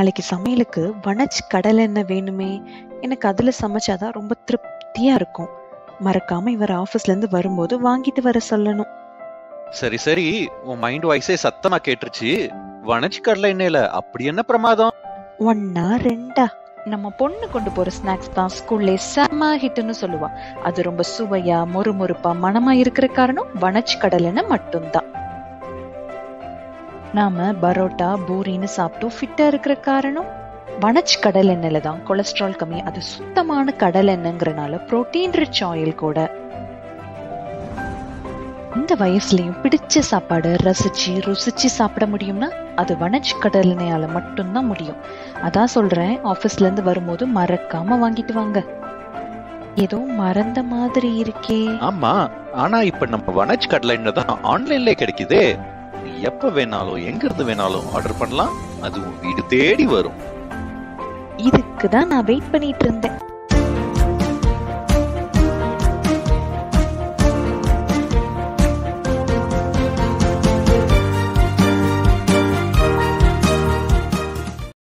நாளைக்கு சமையலுக்கு வனஜ் கடலெண்ணெய் வேணுமே. எனக்கு அதுல சமைச்சாதான் ரொம்ப திருப்தியா இருக்கும். மறக்காம இவர் ஆபீஸ்ல இருந்து வரும்போது வாங்கிட்டு வர சொல்லணும். சரி சரி, உன் மைண்ட் வாய்ஸே சத்தமா கேட்டுருச்சு. வனஜ் கடலை எண்ணெயில அப்படி என்ன பிரமாதம்? ஒன்னா ரெண்டா, நம்ம பொண்ணு கொண்டு போற ஸ்நாக்ஸ் தான் ஸ்கூல்ல செம்ம ஹிட்னு சொல்லுவா. அது ரொம்ப சுவையா மொறுமொறுப்பா மணமா இருக்கிற காரணம் வனஜ் கடலெண்ணெய் மட்டும்தான். நாம பரோட்டா பூரின்னு சாப்பிட்டு ஃபிட்டா இருக்கிற காரணம் வனஜ் கடல் எண்ணெயில தான். கொலஸ்ட்ரால் கம்மி, அது சுத்தமான கடல் எண்ணெய்ங்கிறனால புரோட்டீன் ரிச் ஆயில் கூட. இந்த வயசுலயும் பிடிச்ச சாப்பாடு ரசிச்சு ருசிச்சு சாப்பிட முடியும்னா அது வனஜ் கடல் எண்ணெயால மட்டும்தான் முடியும். அதான் சொல்றேன், ஆபீஸ்ல இருந்து வரும்போது மறக்காம வாங்கிட்டு வாங்க. ஏதோ மறந்த மாதிரி இருக்கே. ஆமா, ஆனா இப்ப நம்ம வனஜ் கடலை எண்ணெய் தான் ஆன்லைன்லயே கிடைக்குதே. எப்ப வேணாலும் எங்க இருந்து வேணாலும் ஆர்டர் பண்ணலாம். அது உன் வீடு தேடி வரும். இதுக்குதான் நான் வெயிட் பண்ணிட்டு இருந்தேன்.